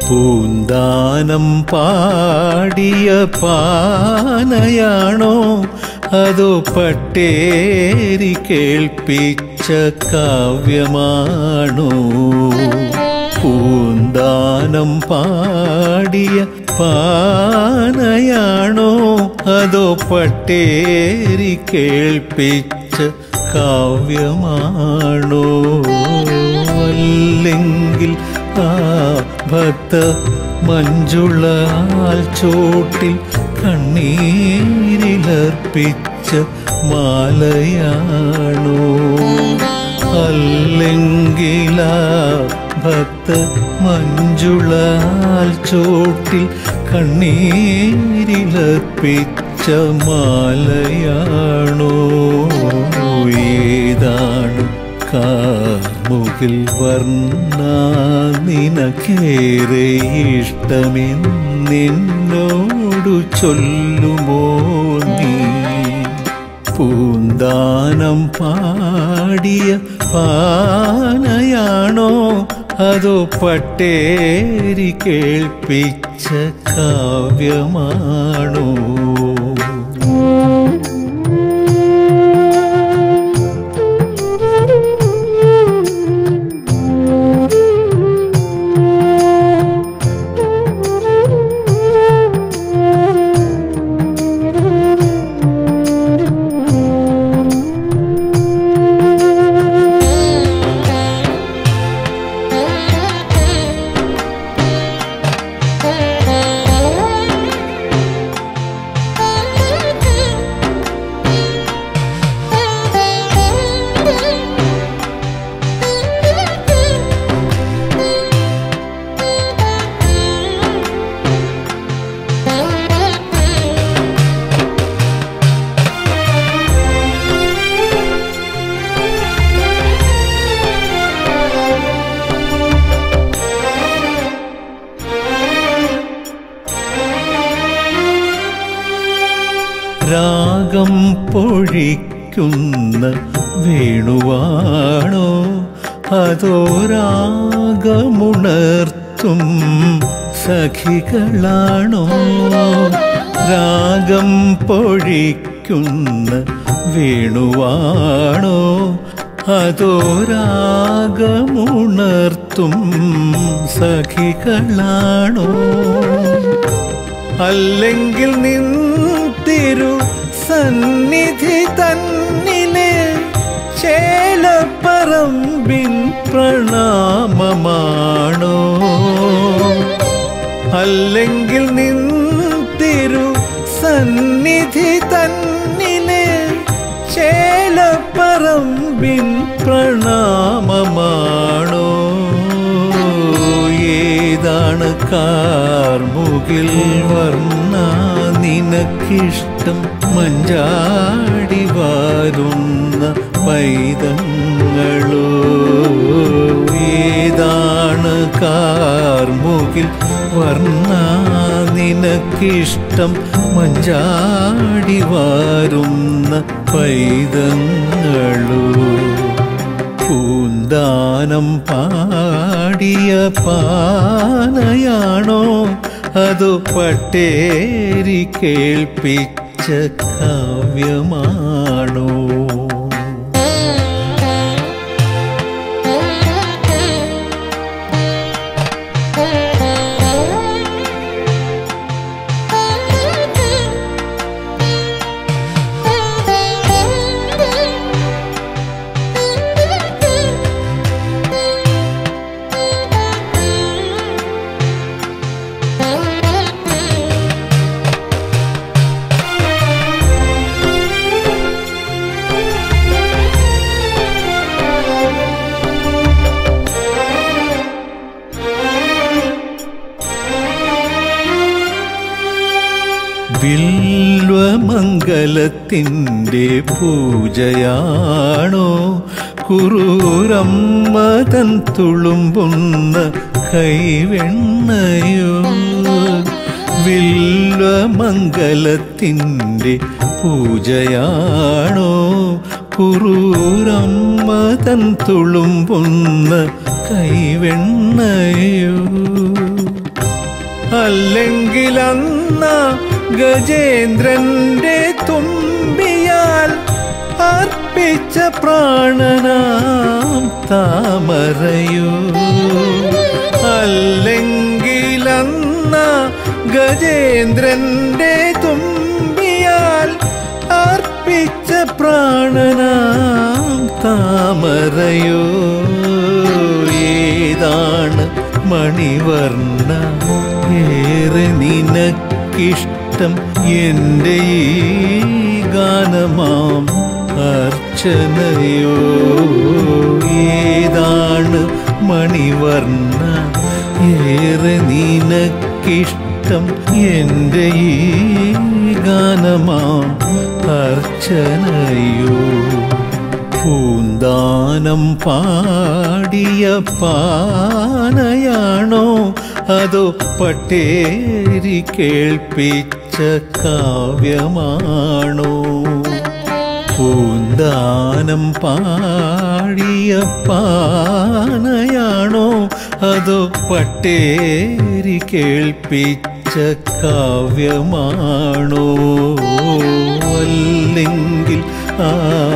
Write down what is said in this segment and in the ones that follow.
പൂന്താനം പാടിയ പാനയാണോ അതോ പട്ടേരി കേൾപ്പിച്ച കാവ്യമാണോ? പൂന്താനം പാടിയ പാനയാണോ അതോ പട്ടേരി കേൾപ്പിച്ച കാവ്യമാണോ? അല്ലെങ്കിൽ ആ ഭക്ത മഞ്ജുളാൽ ചോട്ടിൽ കണ്ണീരിലർപ്പിച്ച മാലയാണോ? അല്ലെങ്കിൽ ആ ഭക്ത മഞ്ജുളാൽ ചോട്ടിൽ കണ്ണീരിലർപ്പിച്ച മാലയാണോ? ഏതാണ് കാർമുകിൽ വർണ്ണ നിനക്കേറെ ഇഷ്ടമെന്നോടു ചൊല്ലുമോ നീ? പൂന്താനം പാടിയ പാനയാണോ അതോ പട്ടേരി കേൾപ്പിച്ച കാവ്യമാണോ? രാഗം പൊഴിക്കുന്ന വേണുവാണോ അതോ രാഗമുണർത്തും സഖികളാണോ? രാഗം പൊഴിക്കുന്ന വേണുവാണോ അതോ രാഗമുണർത്തും സഖികളാണോ? അല്ലെങ്കിൽ നിന്തിരു സന്നിധി തന്നിലെ ചേലപ്പറമ്പിൻ പ്രണാമമാണോ? അല്ലെങ്കിൽ നിന്തിരു സന്നിധി തന്നിലെ ചേലപ്പറമ്പിൻ പ്രണാമമാണോ? ഏതാണ് കാർമുകിൽ വർണ്ണ നിനക്കിഷ്ടം മഞ്ചാടി വാരുന്ന പൈതങ്ങളോ? ഏതാണ് കാർമുകിൽ വർണ്ണ നിനക്കിഷ്ടം മഞ്ചാടി വാരുന്ന പൈതങ്ങളോ? പൂന്താനം പാടിയ പാനയാണോ അതോ പട്ടേരി കേൾപ്പിച്ച കാവ്യമാണോ? ബില്വമംഗലത്തിൻ്റെ പൂജയാണോ കുറൂരമ്മ തൻ തുളുമ്പുന്ന കൈവെണ്ണയോ? ബില്വമംഗലത്തിൻ്റെ പൂജയാണോ കുറൂരമ്മ തൻ തുളുമ്പുന്ന കൈവെണ്ണയോ? അല്ലെങ്കിലന്ന ഗജേന്ദ്രന്റെ തുമ്പിയാൽ അർപ്പിച്ച പ്രാണനാം താമരയോ. അല്ലെങ്കിലന്ന ഗജേന്ദ്രന്റെ തുമ്പിയാൽ അർപ്പിച്ച പ്രാണനാം താമരയോ. ഏതാണ് മണിവർണ്ണ ഏറെ നിനക്കിഷ്ടം എൻ്റെ ഈ ഗാനമാം അർച്ചനയോ. ഏതാണ് മണിവർണ്ണ ഏറെ നിനക്കിഷ്ടം എൻ്റെ ഈ ഗാനമാം അർച്ചനയോ. പൂന്താനം പാടിയ പാനയാണോ അതോ പട്ടേരി കേൾപ്പിച്ച കാവ്യമാണോ. പൂന്താനം പാടിയ പാനയാണോ അതോ പട്ടേരി കേൾപ്പിച്ച കാവ്യമാണോ. അല്ലെങ്കിൽ ആ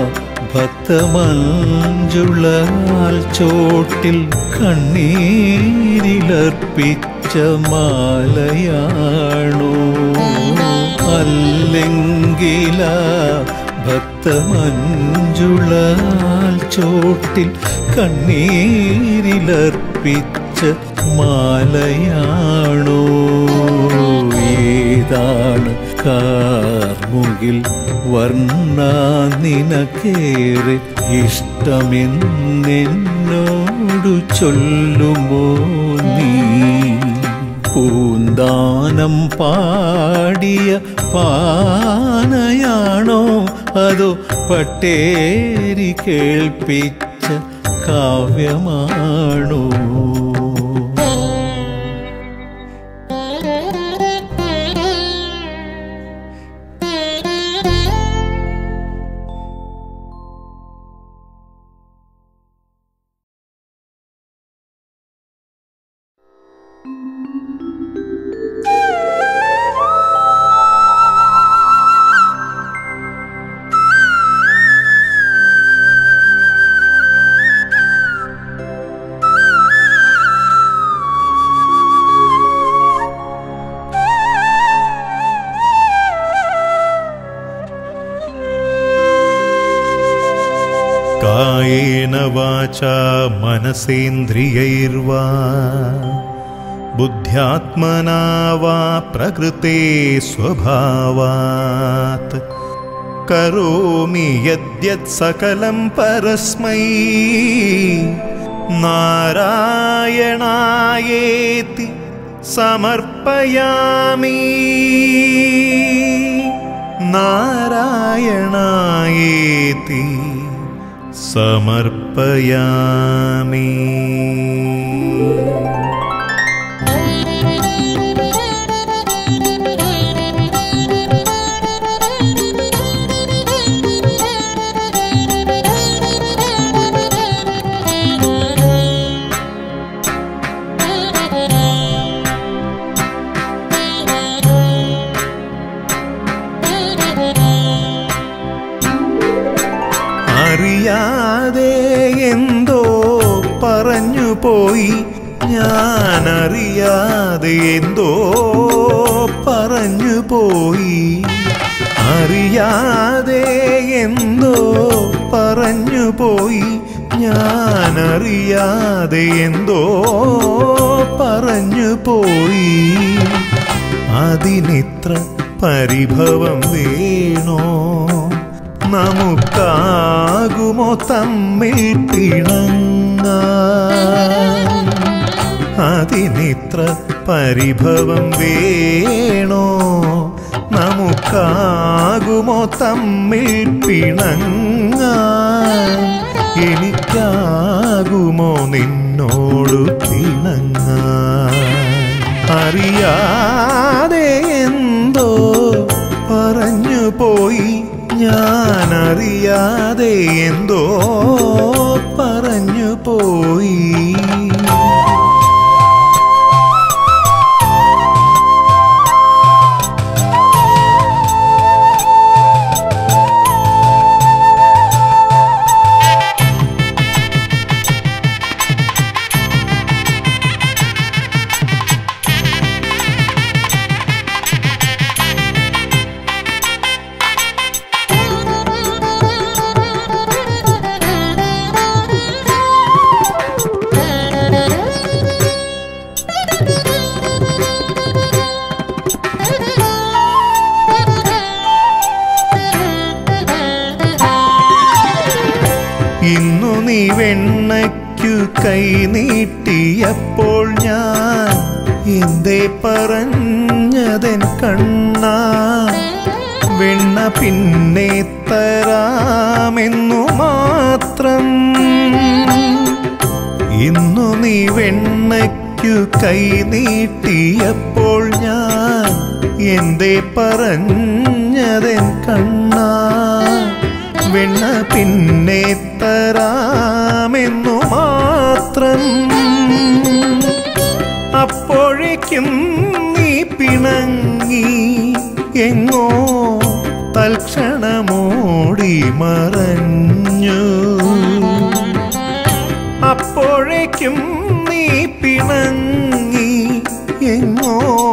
ഭക്തമഞ്ജുളാൽ ചോട്ടിൽ കണ്ണീരിലർപ്പിച്ച മാലയാണോ. അല്ലെങ്കിൽ ഭക്തമഞ്ജുളാൽ ചോട്ടിൽ കണ്ണീരിലർപ്പിച്ച മാലയാണോ. ഏതാണ് കാർമുകിൽ വർണ്ണ നിനക്കേറെ ഇഷ്ടമെന്നോടു ചൊല്ലുമോ നീ. പൂന്താനം പാടിയ പാനയാണോ അതോ പട്ടേരി കേൾപ്പിച്ച കാവ്യമാണോ. कायेन वाचा मनसेन्द्रियैर्वा बुद्ध्यात्मना वा प्रकृते स्वभावात् करोमि यद्यत् सकलं परस्मै नारायणायेति समर्पयामि. नारायणायेति समर्पयामि. അറിയാതെ എന്തോ പറഞ്ഞു പോയി ഞാനറിയാതെ എന്തോ പറഞ്ഞു പോയി. അറിയാതെ എന്തോ പറഞ്ഞു പോയി ഞാനറിയാതെ എന്തോ പറഞ്ഞു പോയി. അതിനിത്ര പരിഭവം വേണോ? നമുക്കാകുമോ തമ്മിൽ പിണങ്ങാൻ? അതിനിത്ര പരിഭവം വേണോ? നമുക്കാകുമോ തമ്മിൽ പിണങ്ങാൻ? എനിക്കാകുമോ നിന്നോട് പിണങ്ങാൻ? അറിയാതെ എന്തോ പറഞ്ഞു പോയി ഞാനറിയാതെ എന്തോ പറഞ്ഞു പോയി. വെണ്ണയ്ക്കു കൈ നീട്ടിയപ്പോൾ ഞാൻ എന്തേ പറഞ്ഞതെൻ കണ്ണാ, വെണ്ണ പിന്നെ തരാമെന്നു മാത്രം. ഇന്നു നീ വെണ്ണയ്ക്കു കൈ നീട്ടിയപ്പോൾ ഞാൻ എന്തേ പറഞ്ഞതെൻ കണ്ണാ, വെണ്ണ പിന്നെ തരാമെന്നു മാത്രം. അപ്പോഴേക്കും നീ പിണങ്ങി എങ്ങോ തൽക്ഷണമോടി മറഞ്ഞു. അപ്പോഴേക്കും നീ പിണങ്ങി എങ്ങോ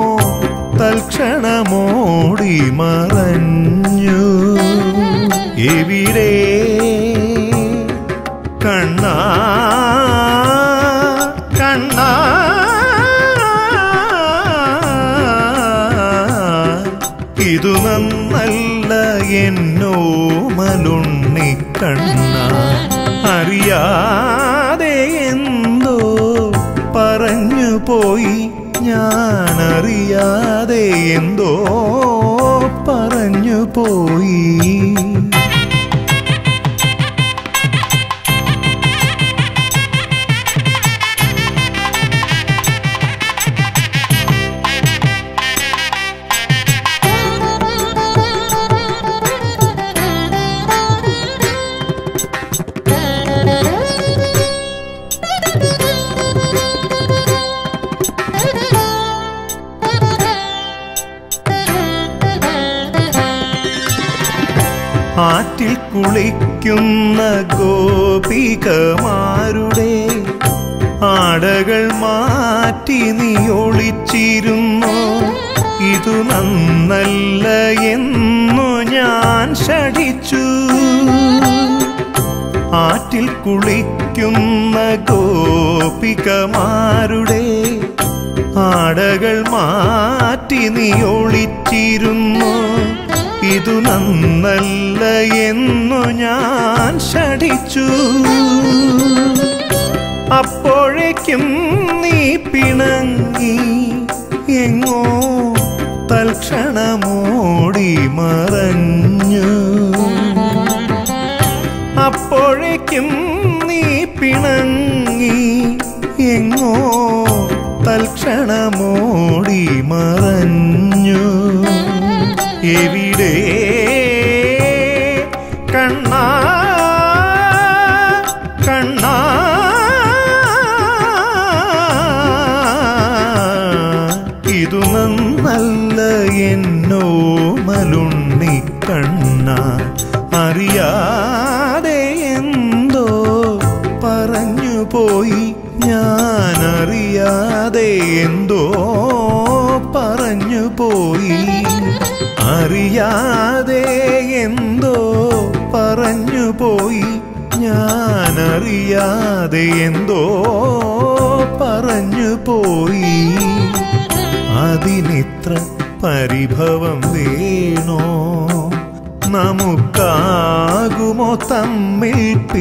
തൽക്ഷണമോടി മറഞ്ഞു. എവിടെ കണ്ണാ കണ്ണാ, ഇതു നന്നല്ല എന്നോമലുണ്ണി കണ്ണാ, അറിയാതെ എന്തോ പറഞ്ഞു പോയി ഞാനറിയാതെ എന്തോ പറഞ്ഞു പോയി. ആറ്റിൽ കുളിക്കുന്ന ഗോപികമാരുടെ ആടകൾ മാറ്റി നീ ഒളിച്ചിരുന്നു. ഇതു നന്നല്ല എന്നു ഞാൻ ശഠിച്ചു. ആറ്റിൽ കുളിക്കുന്ന ഗോപികമാരുടെ ആടകൾ മാറ്റി നീ ഒളിച്ചിരുന്നു. ഇതു നന്നല്ല എന്നു ഞാൻ ശഠിച്ചു. അപ്പോഴേക്കും നീ പിണങ്ങി എങ്ങോ തൽക്ഷണമോടി മറഞ്ഞു. അപ്പോഴേക്കും നീ പിണങ്ങി എങ്ങോ തൽക്ഷണമോടി മറഞ്ഞു. എവിടെ കണ്ണാ കണ്ണാ, ഇതു നന്നല്ല എന്നോമലുണ്ണി കണ്ണാ, അറിയാതെ എന്തോ പറഞ്ഞു പോയി ഞാനറിയാതെ എന്തോ പറഞ്ഞു പോയി. അറിയാതെ എന്തോ പറഞ്ഞു പോയി ഞാനറിയാതെ എന്തോ പറഞ്ഞു പോയി. അതിനിത്ര പരിഭവം വേണോ, നമുക്കാകുമോ തമ്മിൽ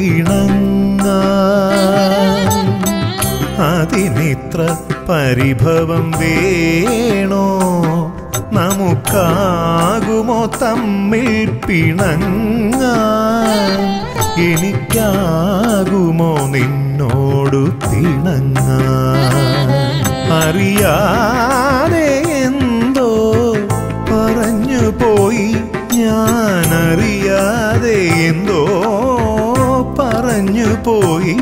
പിണങ്ങാൻ? അതിനിത്ര പരിഭവം വേണോ, നമുക്കാകുമോ തമ്മിൽ പിണങ്ങാൻ? എനിക്കാകുമോ നിന്നോടു പിണങ്ങാൻ? അറിയാതെ എന്തോ പറഞ്ഞു പോയി ഞാനറിയാതെ എന്തോ പറഞ്ഞു പോയി.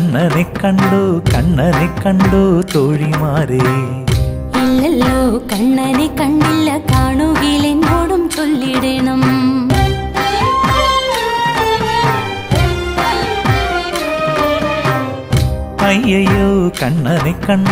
കണ്ണനെ കണ്ടു തോഴിമാരെ. ഇല്ലല്ലോ കണ്ണനെ കണ്ടില്ല, കാണുകിൽ എന്നോടും ചൊല്ലിടണം. അയ്യയ്യോ കണ്ണനെ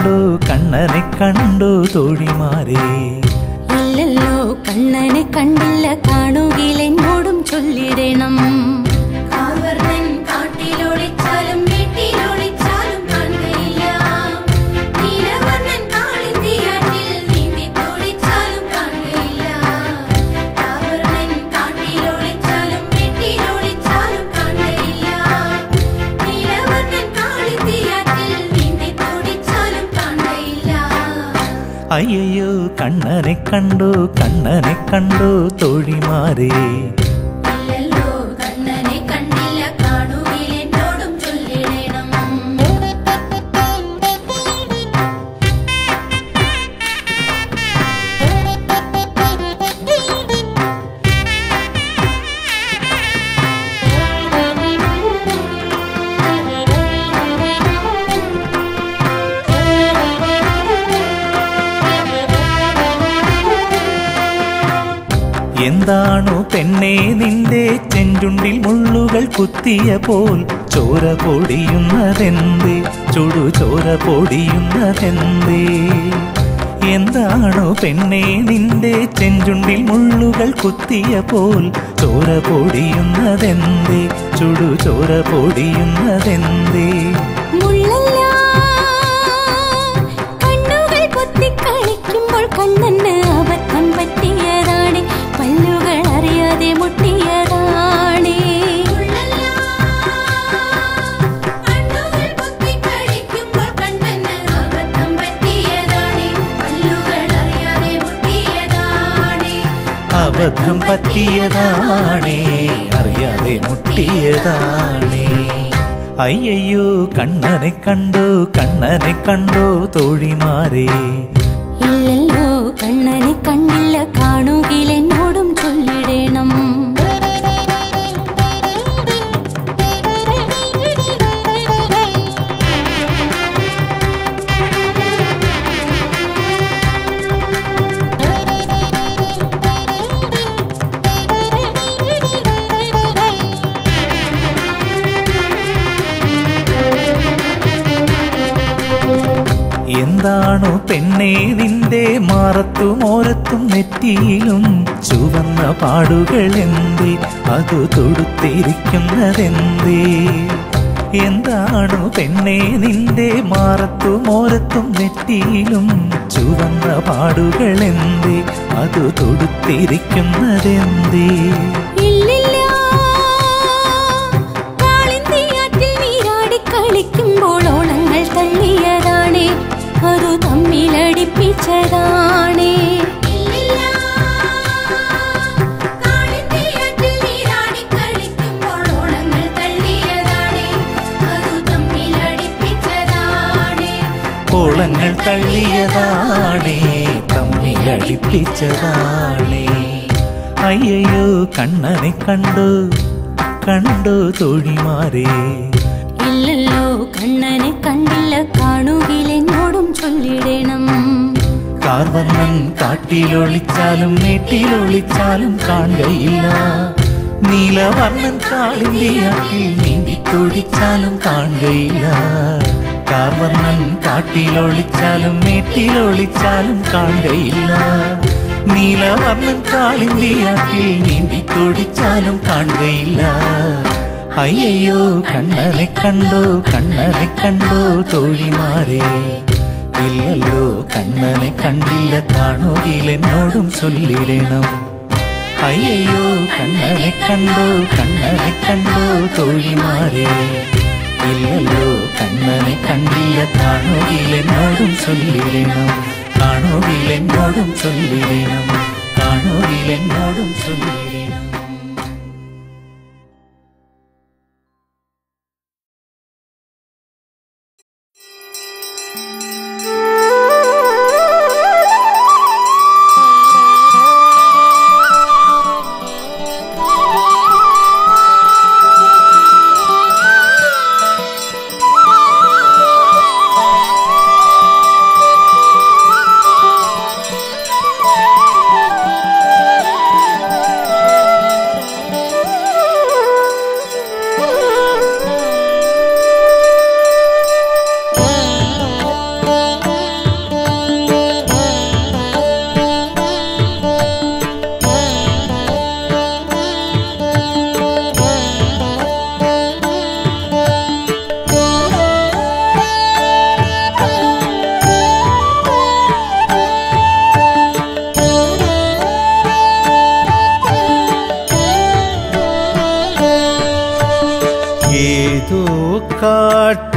കണ്ടു തോഴിമാരെ. ഇല്ലല്ലോ കണ്ണനെ കണ്ടില്ല, കാണുകിൽ എന്നോടും ചൊല്ലിടണം. കാവർണ്ണൻ കാട്ടിലൊളിച്ചാലും വീട്ടിലൊളിച്ചാലും കാണുകയില്ല. നീലവർണ്ണൻ കാളിന്തിയാറ്റിൽ നീന്തിത്തൊളിച്ചാലും കാണുകയില്ല. കാവർണ്ണൻ കാട്ടിലൊളിച്ചാലും വീട്ടിലൊളിച്ചാലും കാണുകയില്ല. നീലവർണ്ണൻ കാളിന്തിയാറ്റിൽ നീന്തിത്തൊളിച്ചാലും കാണുകയില്ല. അയ്യയ്യോ കണ്ണനെ കണ്ടു തോഴിമാരെ. ഇല്ലല്ലോ കണ്ണനെ കണ്ടില്ല, കാണുകിൽ എന്നോടും ചൊല്ലിടണം. എന്താണു പെണ്ണേ നിന്റെ ചെഞ്ചുണ്ടിൽ മുള്ളുകൾ കുത്തിയ പോൽ ചോര പൊടിയുന്നതെന്തേ, ചോര പൊടിയുന്നതെന്തേ? എന്താണു പെണ്ണേ നിന്റെ ചെഞ്ചുണ്ടിൽ മുള്ളുകൾ കുത്തിയ പോൽ ചോര പൊടിയുന്നതെന്തേ, ചോര പൊടിയുന്നതെന്തേ? കണ്ണുകൾ പൊത്തിക്കളിക്കുമ്പോൾ കണ്ണന് അബദ്ധം പറ്റിയതാണ്, പല്ലുകൾ അറിയാതെ മുട്ടിയതാണ്. കണ്ണുകൾ പൊത്തിക്കളിക്കുമ്പോൾ കണ്ണന് അബദ്ധം പറ്റിയതാണ്, പല്ലുകൾ അറിയാതെ മുട്ടിയതാണ്. അബദ്ധം പറ്റിയതാണേ, അറിയാതെ മുട്ടിയതാണേ. അയ്യയ്യോ കണ്ണനെ കണ്ടു തോഴിമാരെ. ഇല്ലല്ലോ കണ്ണനെ കണ്ടില്ല, കാണുകിൽ എന്നോടും ചൊല്ലിടണം. എന്താണു പെണ്ണേ നിന്റെ മാറത്തും ഓരത്തും നെറ്റിയിലും ചുവന്ന പാടുകൾ എന്തേ, അതു തൊടുത്തിരിക്കുന്നതെന്തേ? എന്താണു പെണ്ണേ നിന്റെ മാറത്തും ഓരത്തും നെറ്റിയിലും ചുവന്ന പാടുകൾ എന്തേ, അതു തൊടുത്തിരിക്കുന്നതെന്തേ? കളിക്കുമ്പോൾ ഓണങ്ങൾ തള്ളിയതാണ്, അത് തമ്മിലടിപ്പിച്ചതാണ്. ഓളങ്ങൾ തള്ളിയതാണേ, തമ്മിലടിപ്പിച്ചതാണേ. അയ്യയ്യോ കണ്ണനെ കണ്ടു തോഴിമാരെ. ഇല്ലല്ലോ കണ്ണനെ കണ്ടില്ല, കാണുകിൽ എന്നോടും ചൊല്ലിടണം. കാർവർണ്ണൻ കാട്ടിലൊളിച്ചാലും മേട്ടിലൊളിച്ചാലും കാണുകയില്ല. നീലവർണ്ണൻ കാളിന്തിയാറ്റിൽ നീന്തിത്തൊളിച്ചാലും കാണുകയില്ല. കാർവർണ്ണൻ കാട്ടിലൊളിച്ചാലും മേട്ടിലൊളിച്ചാലും കാണുകയില്ല. നീലവർണ്ണൻ കാളിന്തിയാറ്റിൽ നീന്തിത്തൊളിച്ചാലും കാണുകയില്ല. അയ്യയ്യോ കണ്ണനെ കണ്ടു തോഴിമാരെ. ഇല്ലല്ലോ കണ്ണനെ കണ്ടില്ല, കാണുകിൽ എന്നോടും ചൊല്ലിടണം. അയ്യയ്യോ കണ്ണനെ കണ്ടു തോഴിമാരെ. ഇല്ലല്ലോ കണ്ണനെ കണ്ടില്ല, കാണുകിൽ എന്നോടും ചൊല്ലിടണം. കാണുകിൽ എന്നോടും ചൊല്ലിടണം. കാണുകിൽ എന്നോടും ചൊല്ലിടണം.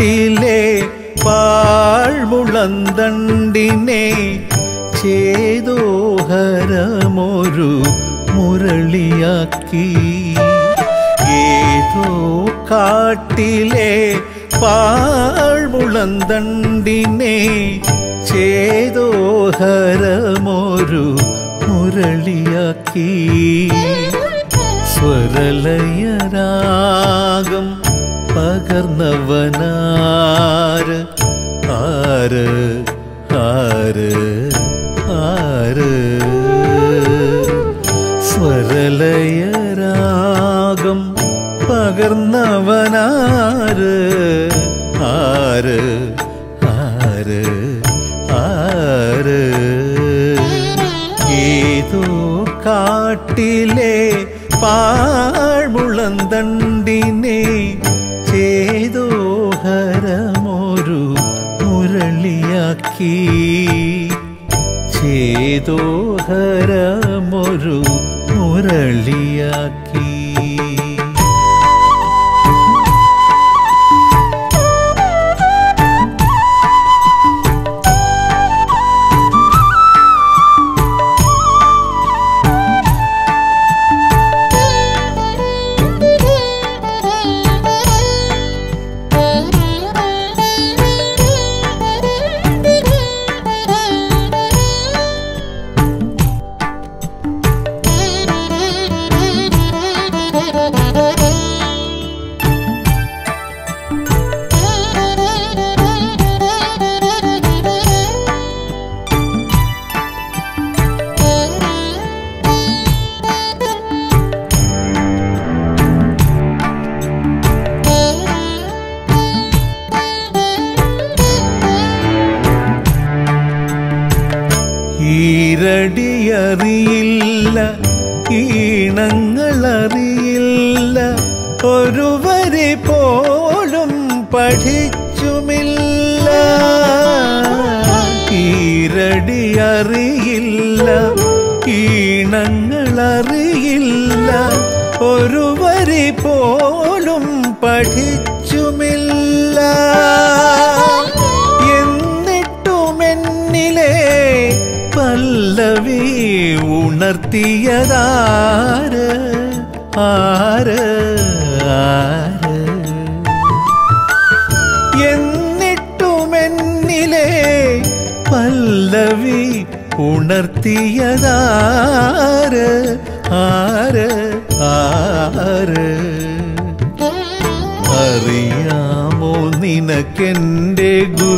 കാട്ടിലെ പാഴ്മുളന്തണ്ടിനെ ചേതോഹരമൊരു മുരളിയാക്കി. ഏതോ കാട്ടിലെ പാഴ്മുളന്തണ്ടിനെ ചേതോഹരമൊരു മുരളിയാക്കി. സ്വരലയരാഗം പകർന്നവനാര്? ആര് ആര് ആര്? സ്വരലയരാഗം പകർന്നവനാര്? ആര് ആര് ആര്? ഏതോ കാട്ടിലെ പാഴ്മുളന്തണ്ടിനെ ചേതോഹരമൊരു മുരളിയാക്കി. ചേതോഹരമൊരു മുരളിയാക്കി. ഈരടിയറിയില്ല, ഈണങ്ങളറിയില്ല, ഒരു വരി പോലും പഠിച്ചുമില്ല. ഈരടിയറിയില്ല, ഈണങ്ങളറിയില്ല, ഒരു വരി പോലും പഠിച്ചുമില്ല. എന്നിട്ടുമെന്നിലെ പല്ലവി ഉണർത്തിയതാര്? ആര് ആര്? എന്നിട്ടുമെന്നിലെ പല്ലവി ഉണർത്തിയതാര്? ആര് ആര്? അറിയാമോ നിനക്കെൻ്റെ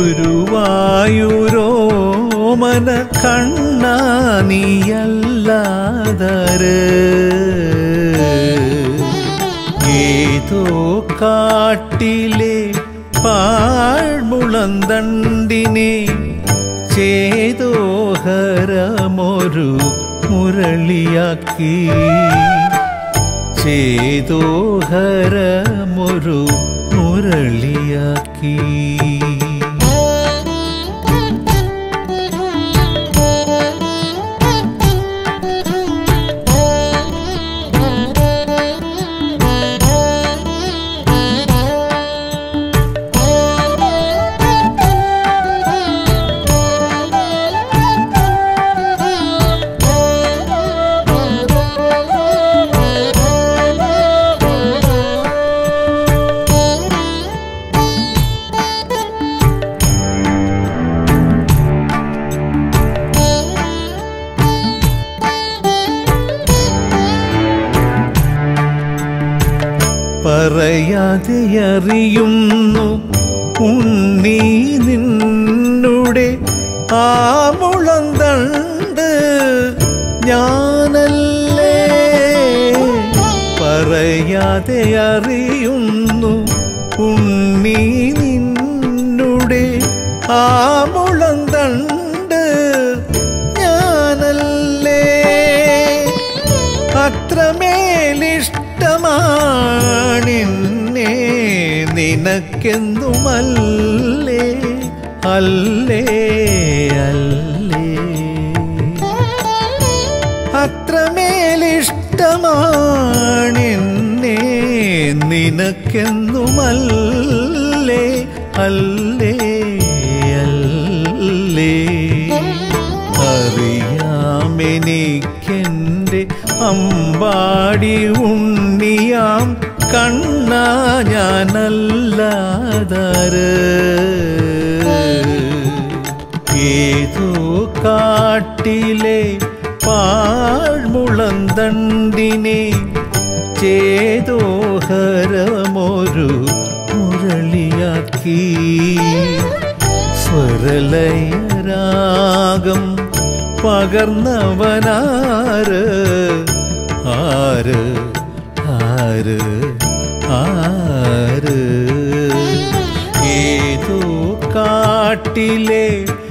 ഗുരുവായൂരോമന കണ്ണാ നീയല്ലാതാര്? ഏതോ കാട്ടിലെ പാഴ്മുളന്തണ്ടിനെ ചേതോഹരമൊരു മുരളിയാക്കി. ചേതോഹരമൊരു മുരളിയാക്കി. പറയാതെ അറിയുന്നു ഉണ്ണി നിന്നുടെ ആ മുളന്തണ്ട് ഞാനല്ലേ. പറയാതെ അറിയുന്നു ഉണ്ണി നിന്നുടെ ആ മുളന്തണ്ട് ഞാനല്ലേ. അത്രമേലിഷ്ടമാണെന്നെ നിനക്കെന്നുമല്ലേ? അല്ലേ അല്ലേ? അത്രമേലിഷ്ടമാണെന്നെ നിനക്കെന്നുമല്ലേ? അല്ലേ അല്ലേ. അറിയാമെനിക്കെൻ്റെ അമ്പാടി ഉണ്ണിയാം കണ്ണാ ഞാനല്ലാതാര്. ഏതോ കാട്ടിലെ പാഴ്മുളന്തണ്ടിനെ ചേതോഹരമൊരു മുരളിയാക്കി. സ്വരലയരാഗം പകർന്നവനാര് ആര് ആര് ആര്. ഏതോ കാട്ടിലെ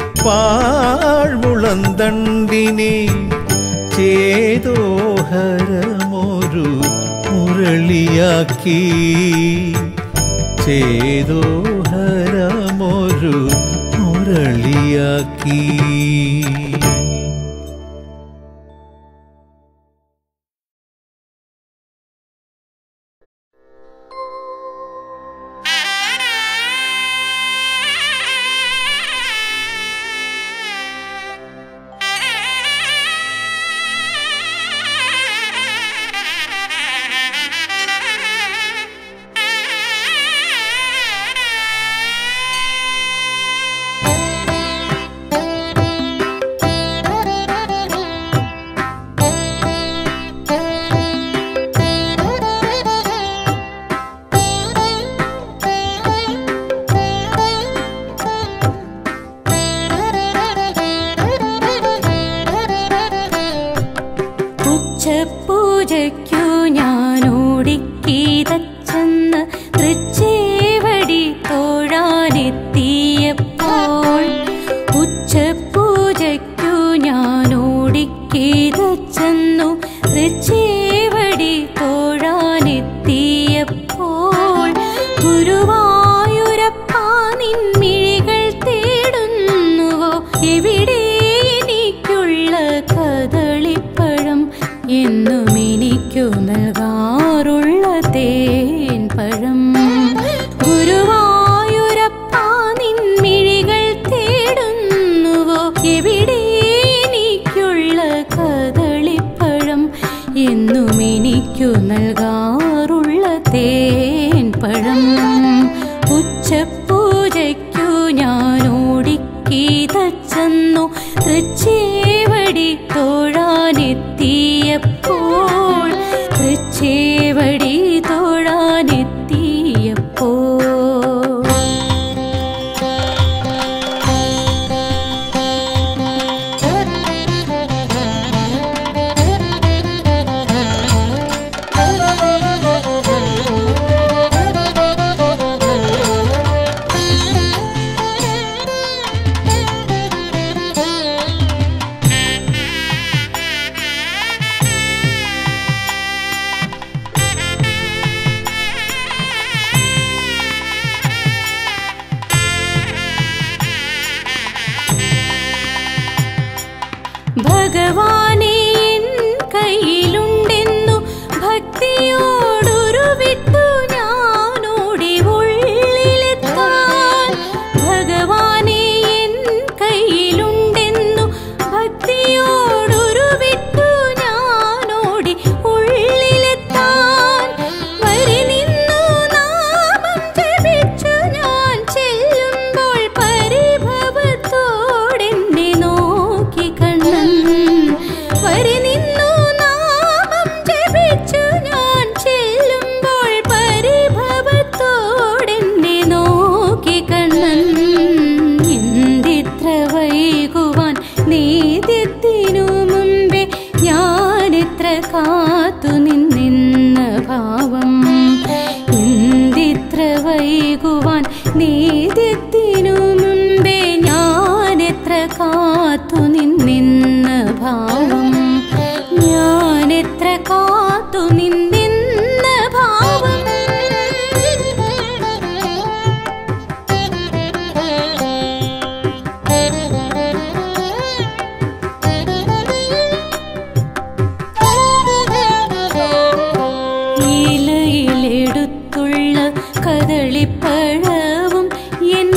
പാഴ്മുളന്തണ്ടിനെ ചേതോഹരമൊരു മുരളിയാക്കി. ചേതോഹരമൊരു മുരളിയാക്കി. പൂജയ്ക്കു ഞാനോടിക്കീതച്ചെന്ന് തൃച്ചേവടി തോഴാനെത്തിയപ്പോൾ. ഉച്ചപൂജയ്ക്കു ഞാനോടിക്കീതച്ചെന്നു തൃച്ചേവടി തോഴാനെത്തിയപ്പോൾ. ഗുരുവായൂരപ്പാ നിൻമിഴികൾ തേടുന്നുവോ എവിടെ എനിക്കുള്ള കദളിപ്പഴം എന്നും എനിക്കു നൽകാറുള്ള തേൻ പഴം. ഗുരുവായൂരപ്പാ നിൻമിഴികൾ തേടുന്നുവോ എവിടെ എനിക്കുള്ള കദളിപ്പഴം എന്നും എനിക്കു നൽകാറുള്ള തേൻ പഴം. ഉച്ചപൂജയ്ക്കു ഞാനോടിക്കീതച്ചെന്നു തൃച്ചേവടി തോഴാനെത്തിയപ്പോൾ. തൃച്ചേവടി തോഴാനെത്തിയപ്പോൾ. ഭഗവാനേ എൻ കയ്യിലുണ്ടെന്നു ഭക്തിയോടുരുവിട്ടു ഞാനോടി ഉള്ളിലെത്താൻ. ഭഗവാനേ എൻ കയ്യിലുണ്ടെന്നു ഭക്തിയോടുരുവിട്ടു ഞാനോടി ഉള്ളിലെത്താൻ. വരി നിന്നു നാമം ജപിച്ചു ഞാൻ ചെല്ലുമ്പോൾ പരിഭവത്തോടെന്നെ നോക്കി കണ്ണൻ. വരി നിന്നു നാമം ജപിച്ചു ഞാൻ ചെല്ലുമ്പോൾ പരിഭവത്തോടെന്നെ നോക്കി കണ്ണൻ. എന്തിത്ര വൈകുവാൻ നീതിത്തിനു മുമ്പേ ഞാനെത്ര കാത്തു നിന്നെന്ന ഭാവം. എന്തിത്ര വൈകുവാൻ നീതിത്തിനു മുമ്പേ ഞാനെത്ര കാത്തു നിന്നെന്ന ഭാവം. ഞാനെത്ര കാത്തു നിന്നെന്ന ഭാവം. ഇലയിലെടുത്തുള്ള കദളിപ്പഴവും എൻ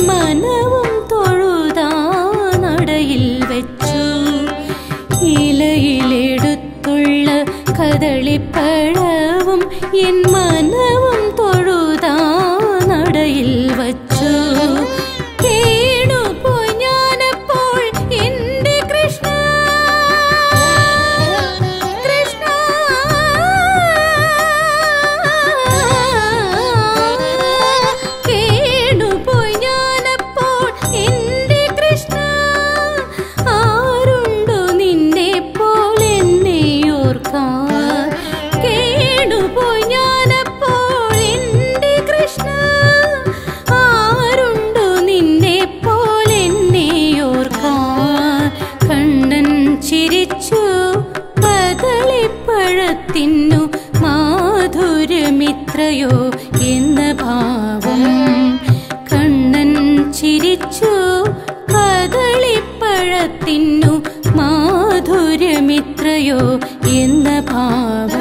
ചിരിച്ചു കദളിപ്പഴത്തിന്നു മാധുര്യമിത്രയോ എന്ന ഭാവം